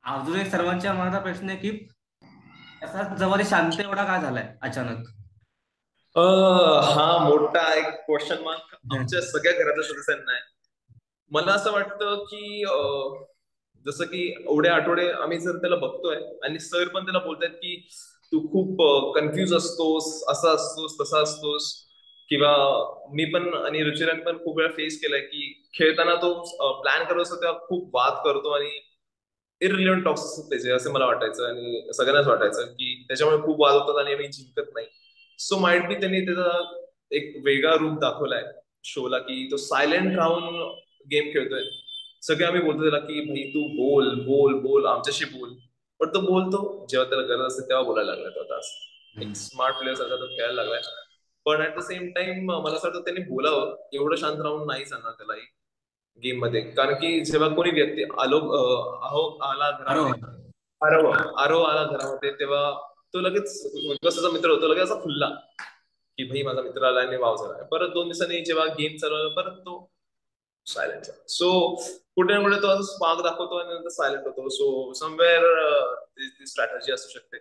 अजून एक सर्वांच्या मनाचा प्रश्न आहे की असा जवारी शांत एवढा का झालाय अचानक? हा मोठा एक क्वेश्चन मार्क आमच्या सगळ्या घरातल्या सदस्यांना आहे. मला असं वाटतं की जसं की एवढे आठवडे आम्ही जर त्याला बघतोय आणि सर पण त्याला बोलतायत की तू खूप कन्फ्यूज असतोस, असा असतोस, तसा असतोस. किंवा मी पण आणि रुचिरान पण खूप वेळा फेस केलाय की खेळताना तो प्लॅन करत असतो तेव्हा खूप वाद करतो आणि इरिलेव्हंट टॉक्स असतात त्याचे, असं मला वाटायचं आणि सगळ्यांनाच वाटायचं की त्याच्यामुळे खूप वाद होतात आणि आम्ही जिंकत नाही. सो माइट बी त्यांनी त्याचा एक वेगळा रूप दाखवलाय शोला की तो सायलेंट राहून गेम खेळतोय. सगळे आम्ही बोलतो त्याला की भाई तू बोल बोल बोल आमच्याशी बोल. पण तो बोलतो जेव्हा त्याला गरज असते तेव्हा बोलायला लागलाय तो आता असं. एक हम्म. स्मार्ट प्लेअर सारखा तो खेळायला लागलाय. पण ऍट द सेम टाइम मला असं वाटतं त्यांनी बोलावं, एवढं शांत राहून नाही चालणार त्यालाही गेम मध्ये. कारण की जेव्हा कोणी व्यक्ती अहो आला घरामध्ये, बरोबर. आरव आरव आला घरामध्ये तेव्हा तो लगेच विश्वासाचा मित्र होतो, लगेच असा खुलला की भाई माझा मित्र आला आणि वाव झाला. परत 2 दिवसांनी जेव्हा गेम चालवला परत तो सायलेंट झाला. सो कुठे ना कुठे तो असं स्पार्क दाखवतो आणि नंतर सायलेंट होतो. सो समवेअर ती स्ट्रॅटजी असू शकते.